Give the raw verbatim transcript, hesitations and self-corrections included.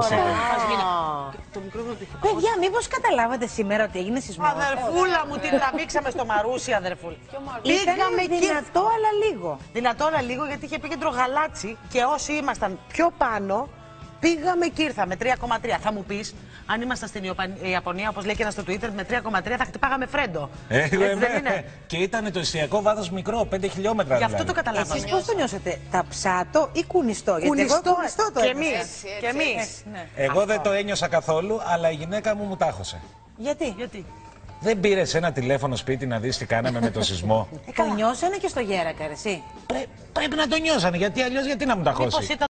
Παιδιά, μήπως καταλάβατε σήμερα ότι έγινε σεισμός? Αδερφούλα μου, την τραβήξαμε στο Μαρούσι, αδερφούλα. Πήγαμε εκεί. Δυνατό, αλλά λίγο. Δυνατό, αλλά λίγο, γιατί είχε επίκεντρο γαλάτσι και όσοι ήμασταν πιο πάνω, πήγαμε και ήρθαμε. τρία κόμμα τρία. Θα μου πεις, αν ήμασταν στην Ιαπωνία, όπως λέει και ένα στο Twitter, με τρία κόμμα τρία θα χτυπάγαμε φρέντο. Ε, Έτσι ε, δεν είναι? Και ήταν το εστιακό βάθος μικρό, πέντε χιλιόμετρα. Γι' αυτό δηλαδή. το καταλάβαμε. Εσείς πώς το νιώσετε, ταψάτο ή κουνιστό? Κουνιστό, Γιατί εγώ κουνιστό το και ένιωσα. εμείς. Και εμείς. Ναι. Εγώ Αυτό. δεν το ένιωσα καθόλου, αλλά η γυναίκα μου μου τάχωσε. Γιατί? Γιατί? Δεν πήρε ένα τηλέφωνο σπίτι να δεις τι κάναμε με το σεισμό. Το νιώσανε και στο Γέρακα, εσύ. Πρέ, πρέπει να το νιώσανε, γιατί αλλιώς γιατί να μου ταχώσει. Μήπως ήταν